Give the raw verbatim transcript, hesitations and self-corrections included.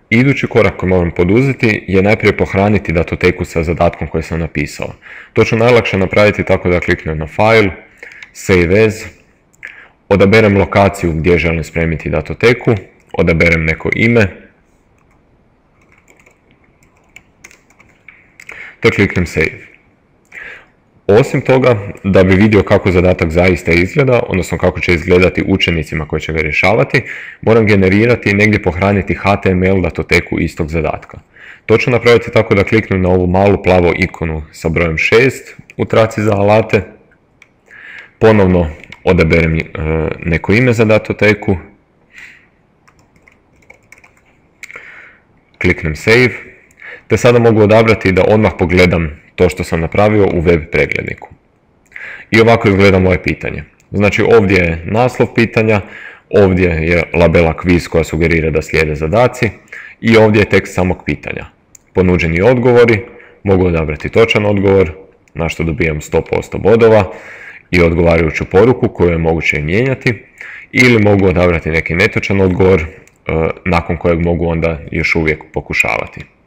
Idući korak koji moram poduzeti je najprije pohraniti datoteku sa zadatkom koji sam napisao. To ću najlakše napraviti tako da kliknem na File, Save As, odaberem lokaciju gdje želim spremiti datoteku, odaberem neko ime, te kliknem Save. Osim toga, da bi vidio kako zadatak zaista izgleda, odnosno kako će izgledati učenicima koji će ga rješavati, moram generirati i negdje pohraniti H T M L datoteku istog zadatka. To ću napraviti tako da kliknem na ovu malu plavu ikonu sa brojem šest u traci za alate, ponovno odaberem e, neko ime za datoteku, kliknem Save, te sada mogu odabrati da odmah pogledam to što sam napravio u web pregledniku. I ovako izgleda moje pitanje. Znači ovdje je naslov pitanja, ovdje je labela kviz koja sugerira da slijede zadaci i ovdje je tekst samog pitanja. Ponuđeni odgovori, mogu odabrati točan odgovor, na što dobijam sto posto bodova i odgovarajuću poruku koju je moguće mijenjati, ili mogu odabrati neki netočan odgovor nakon kojeg mogu onda još uvijek pokušavati.